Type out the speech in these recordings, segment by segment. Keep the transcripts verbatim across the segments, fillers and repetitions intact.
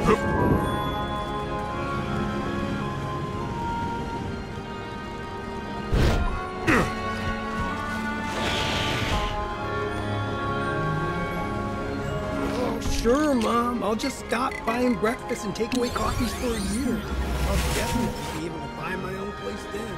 Sure, Mom. I'll just stop buying breakfast and takeaway coffees for a year. I'll definitely be able to buy my own place then.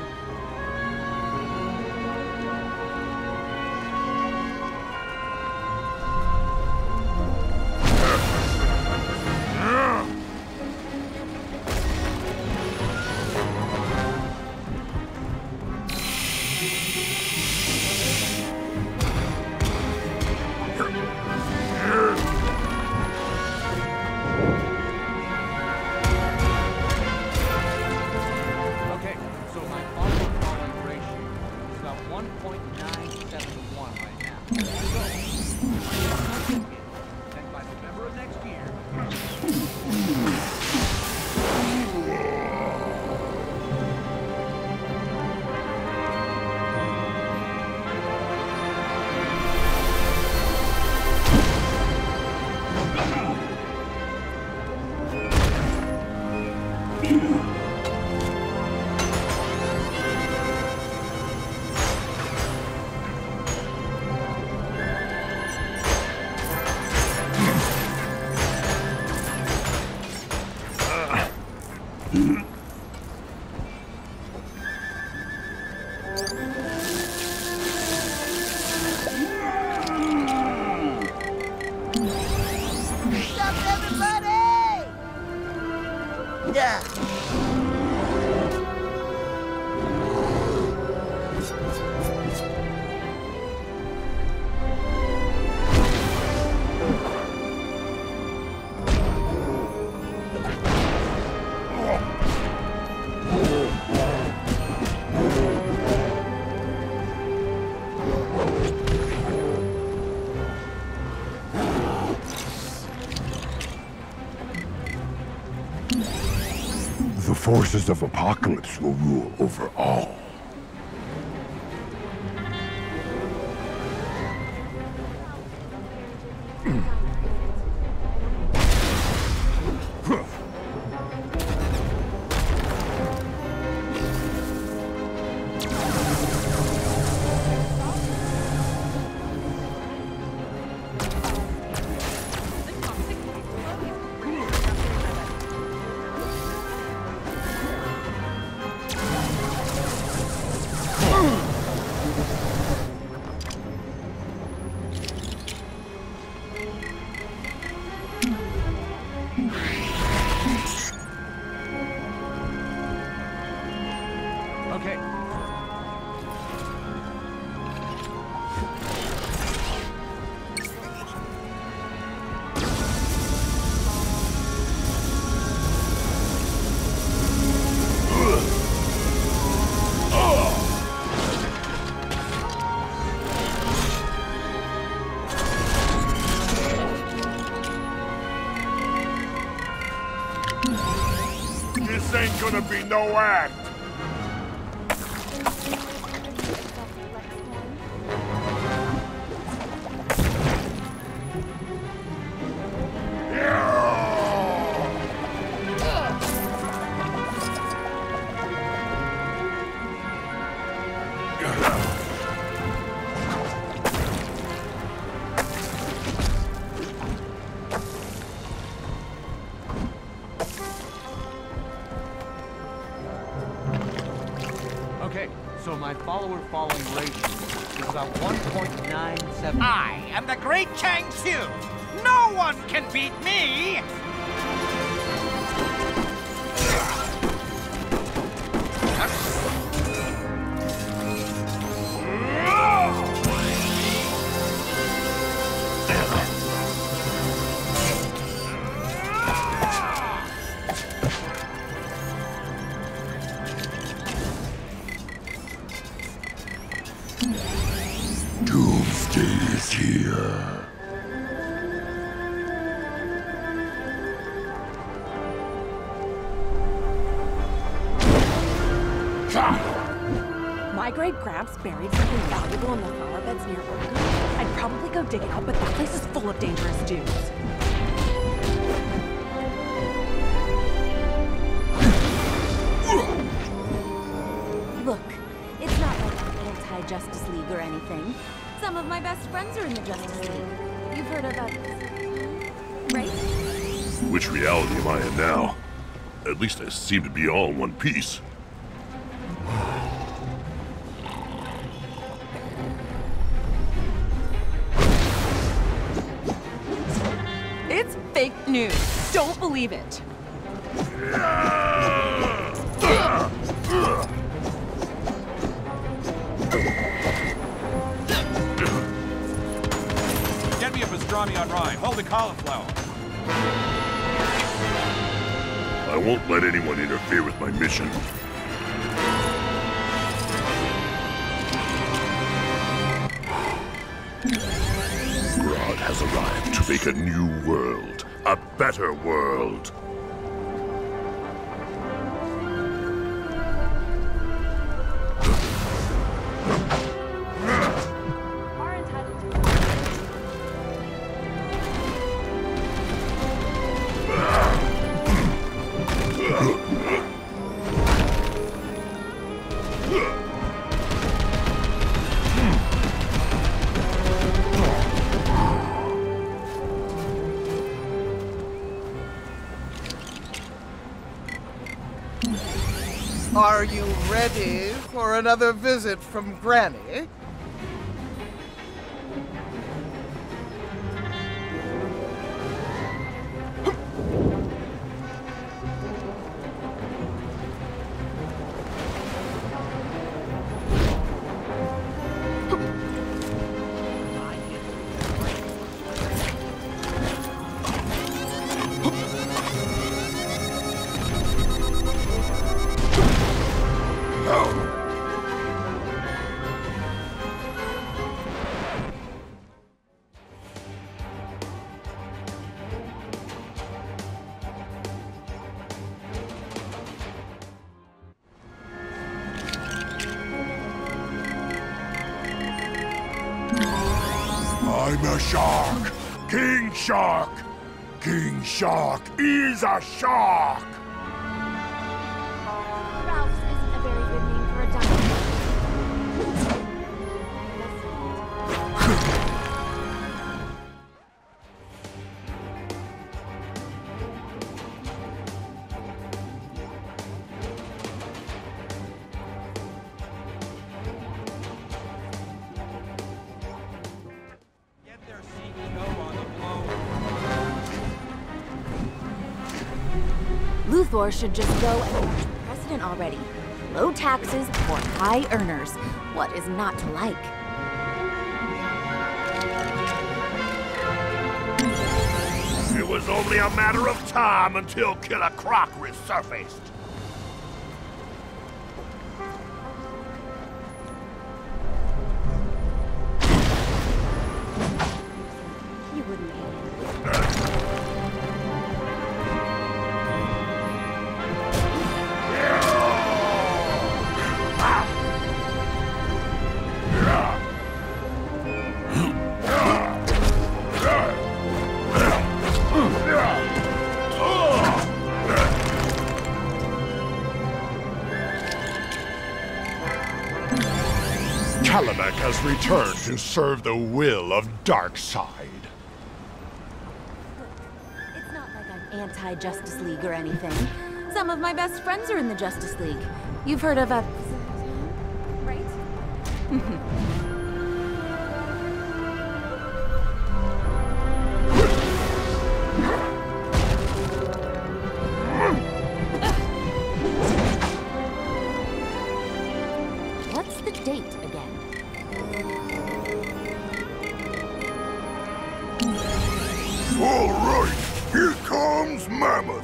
The forces of Apocalypse will rule over all. This ain't gonna be no act! So my follower following ratio is about one point nine seven. I am the great Chang Xiu. No one can beat me! Doomsday is here. My great Gramps buried something valuable in the flower beds near Oregon. I'd probably go dig it out, but that place is full of dangerous dudes. Some of my best friends are in the Justice League. You've heard of that, right? Which reality am I in now? At least I seem to be all in one piece. It's fake news. Don't believe it. Get me a pastrami on rye. Hold the cauliflower. I won't let anyone interfere with my mission. Grodd has arrived to make a new world. A better world. Are entitled to. Are you ready for another visit from Granny? I'm a shark! King Shark! King Shark is a shark! Ralph's isn't a very good name for a dinosaur. Get their C E O on the blow. Luthor should just go and elect president already. Low taxes for high earners. What is not to like? It was only a matter of time until Killer Croc resurfaced. You wouldn't hate him. Kalamek has returned to serve the will of Darkseid. It's not like I'm anti-Justice League or anything. Some of my best friends are in the Justice League. You've heard of a... right? What's the date again? All right, here comes Mammoth.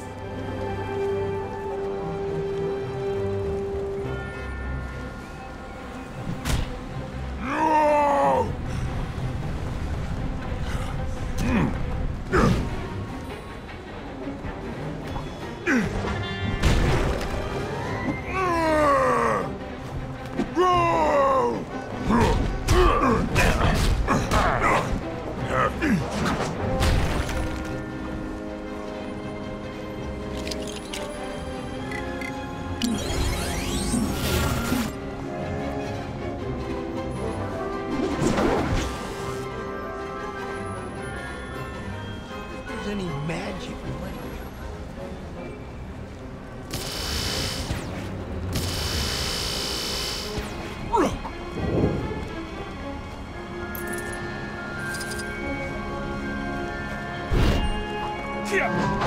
No!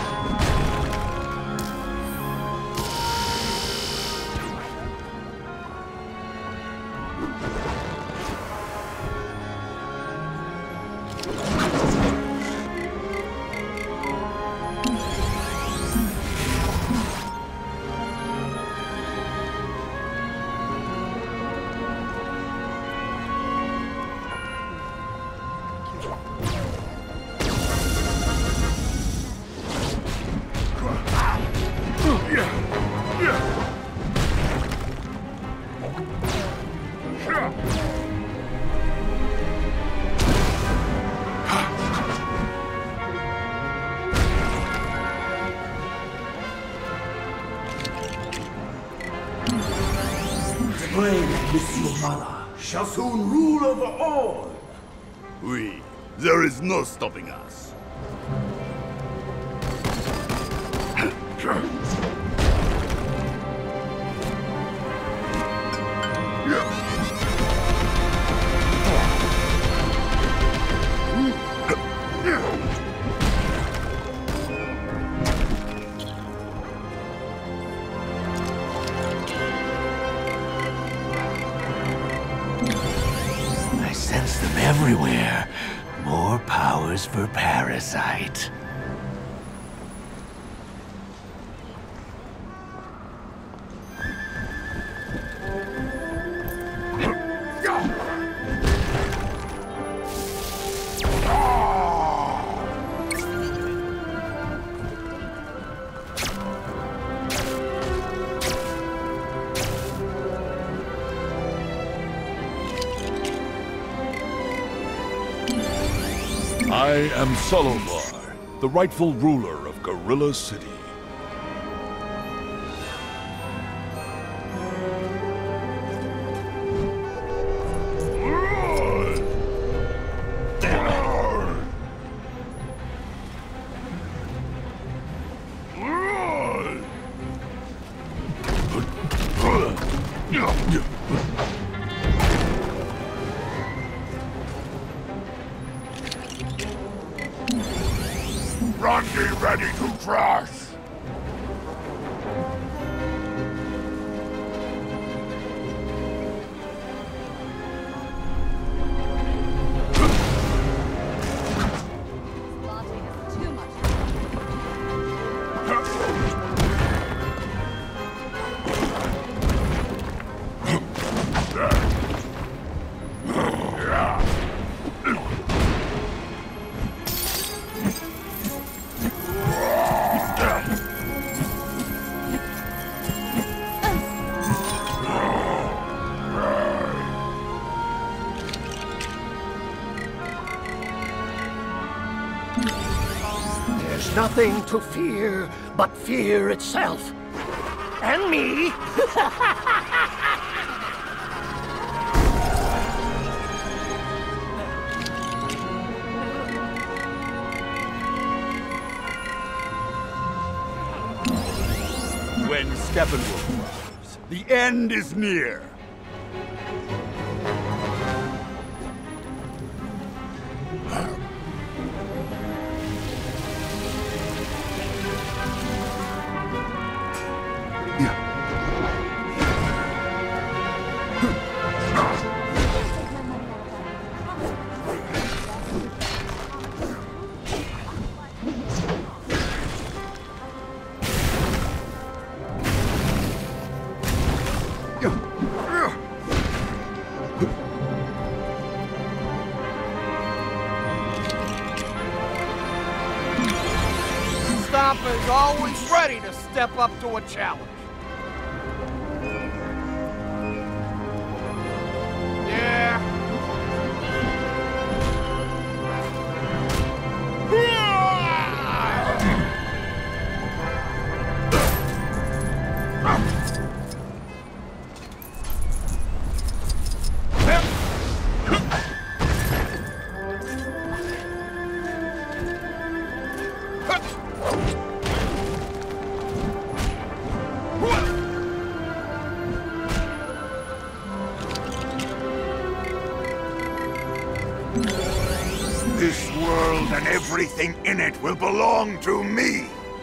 Shall soon rule over all. We, there is no stopping us. I sense them everywhere. More powers for Parasite. I am Solovar, the rightful ruler of Gorilla City. Run be ready to crash! There's nothing to fear but fear itself. And me. When Steppenwolf arrives, the end is near. Stomper's always ready to step up to a challenge. Yeah. This world and everything in it will belong to me.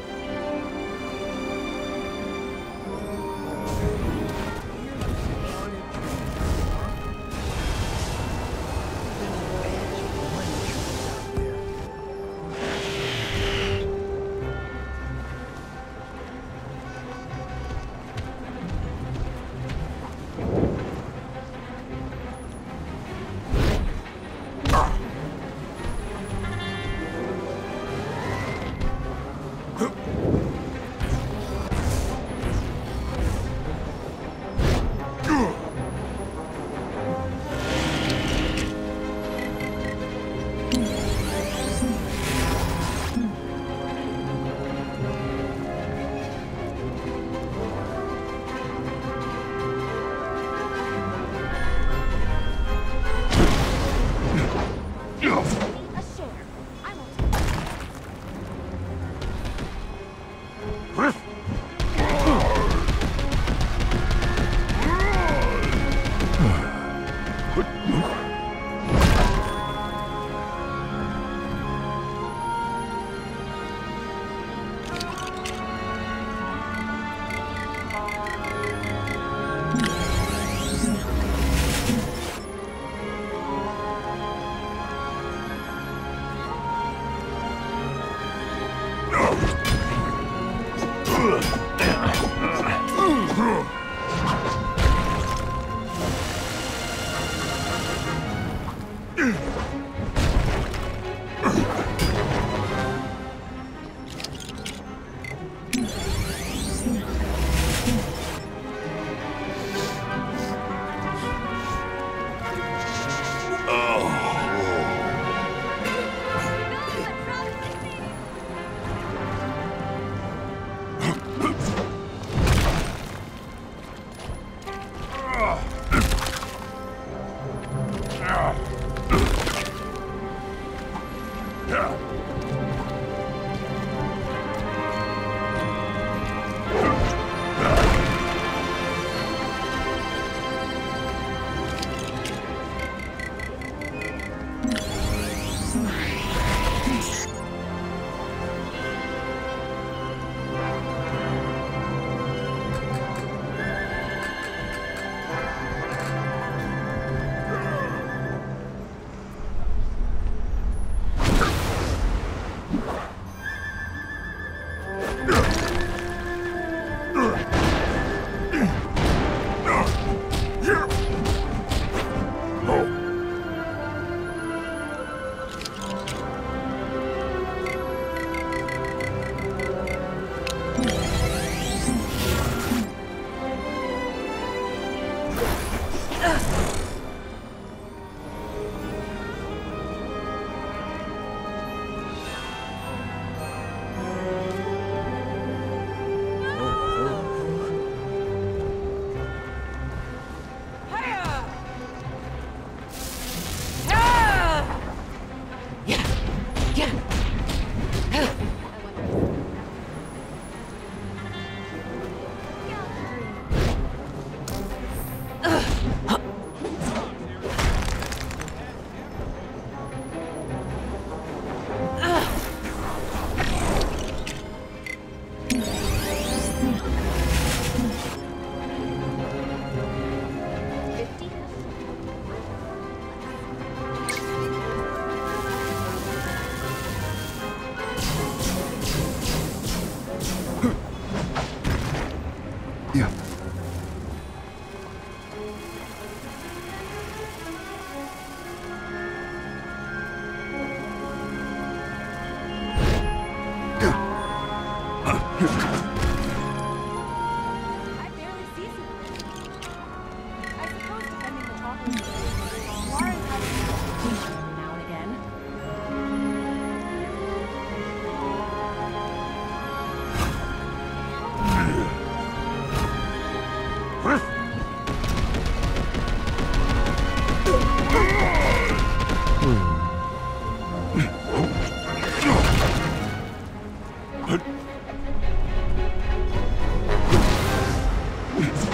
Huh?